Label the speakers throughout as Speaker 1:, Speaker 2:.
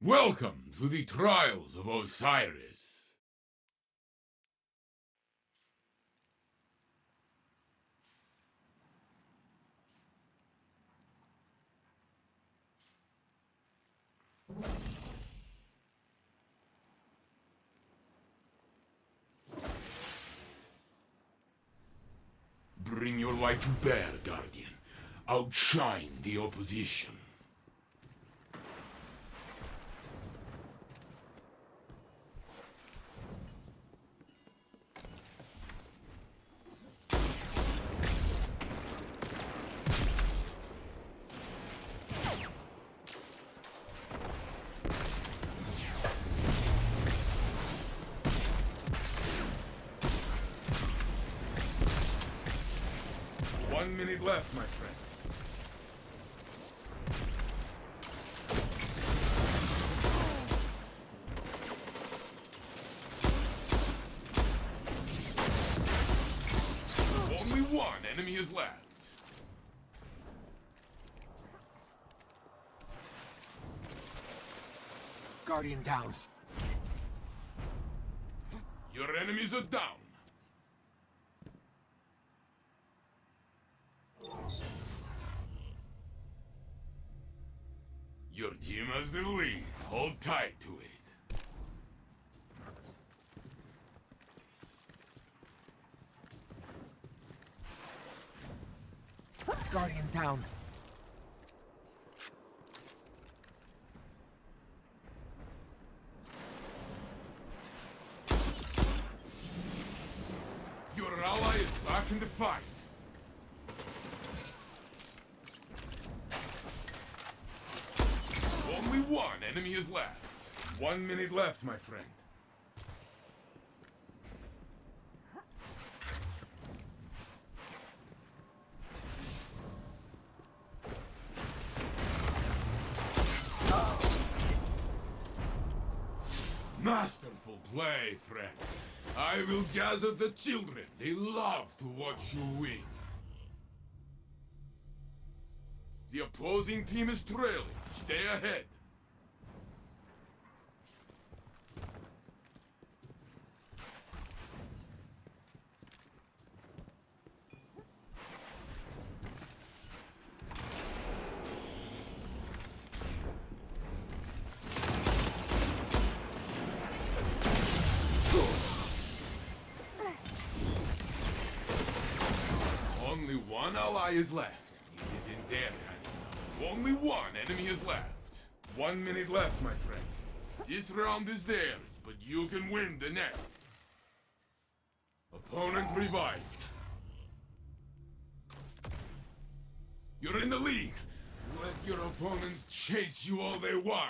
Speaker 1: Welcome to the Trials of Osiris. Bring your light to bear, Guardian. Outshine the opposition. One minute left, my friend. Only one enemy is left.
Speaker 2: Guardian down.
Speaker 1: Your enemies are down. Your team has the lead. Hold tight to it.
Speaker 2: Guardian down.
Speaker 1: Your ally is back in the fight. Only one enemy is left. 1 minute left, my friend. Masterful play, friend. I will gather the children. They love to watch you win. The opposing team is trailing. Stay ahead. Only one ally is left. It is in their hands now. Only one enemy is left. 1 minute left, my friend. This round is theirs, but you can win the next. Opponent revived. You're in the league. Let your opponents chase you all they want.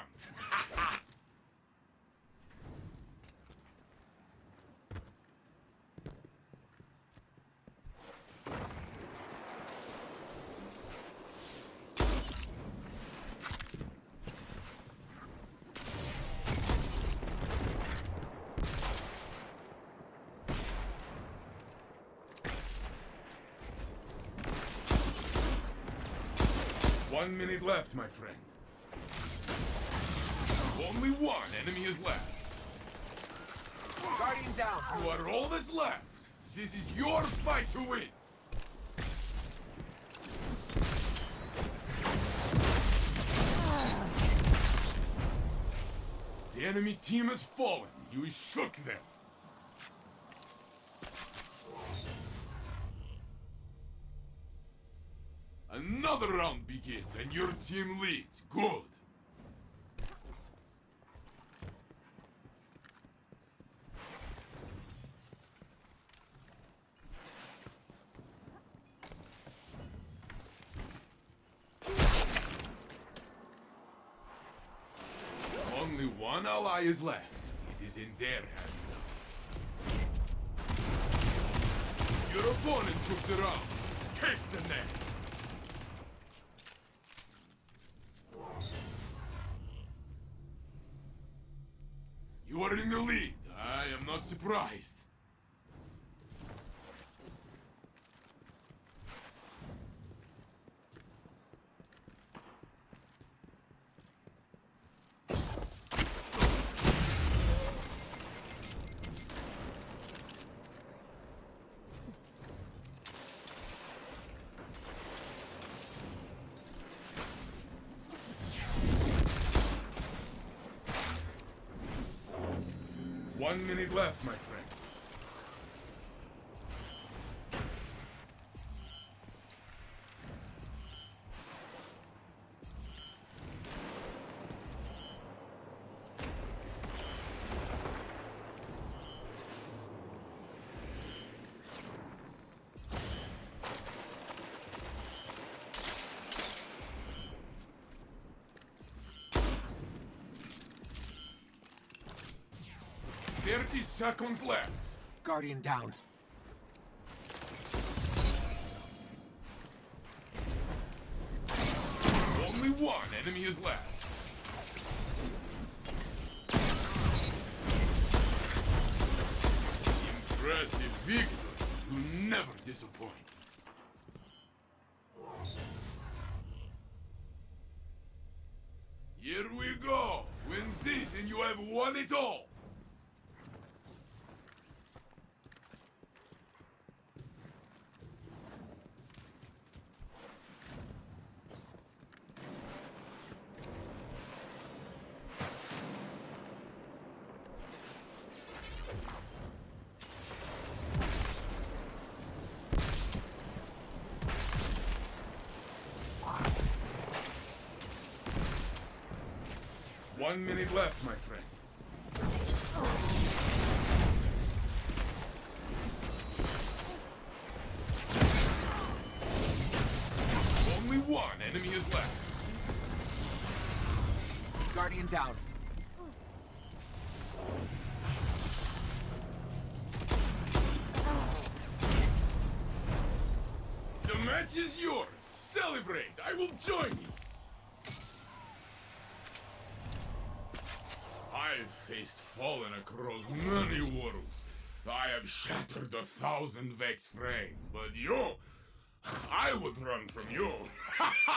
Speaker 1: One minute left, my friend. Only one enemy is left.
Speaker 2: Guardian down.
Speaker 1: You are all that's left. This is your fight to win. The enemy team has fallen. You shook them. Another round begins and your team leads. Good. Only one ally is left. It is in their hands now. Your opponent took the round. Takes the next. You are in the lead. I am not surprised. 1 minute left, my friend. Thirty seconds left.
Speaker 2: Guardian down.
Speaker 1: Only one enemy is left. Impressive victory. You never disappoint. Here we go. Win this and you have won it all. One minute left, my friend. Only one enemy is left.
Speaker 2: Guardian down.
Speaker 1: The match is yours. Celebrate. I will join you. I've faced fallen across many worlds. I have shattered 1,000 Vex frames, but you, I would run from you.